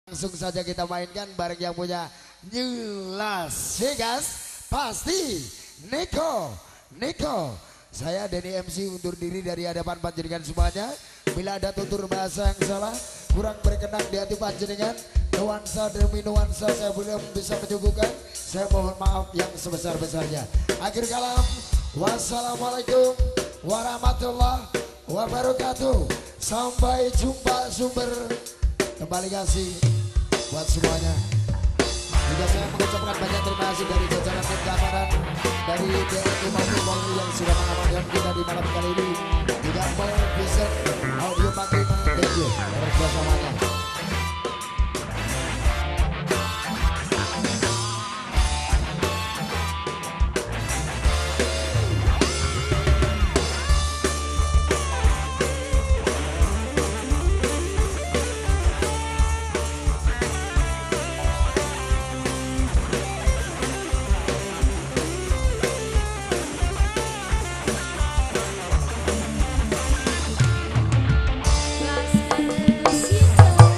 Langsung saja kita mainkan bareng yang punya New Las Vegas. Pasti Nico. Saya Denny MC undur diri dari hadapan panjenengan semuanya. Bila ada tutur bahasa yang salah, kurang berkenan di hati panjenengan, nuansa demi nuansa saya belum bisa menyuguhkan, saya mohon maaf yang sebesar-besarnya. Akhir kalam, wassalamualaikum warahmatullahi wabarakatuh. Sampai jumpa sumber. Kembali kasih buat semuanya. Juga saya mengucapkan banyak terima kasih dari jajaran tim keamanan dari TNI maupun Polri yang sudah mengamankan kita di malam kali ini. Juga Mall Vision Audio Makin, thank you kerjasamanya. Las Vegas.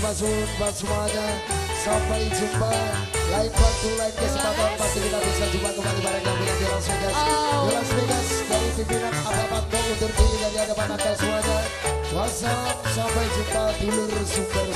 buat semuanya. Sampai jumpa lain waktu, lain kesempatan. Pasti kita bisa jumpa kembali bareng yang punya di Las Vegas. Di Las Vegas dari pimpinan Abapak undur diri dari hadapan anda semuanya. Wassalam, sampai jumpa dulur sumber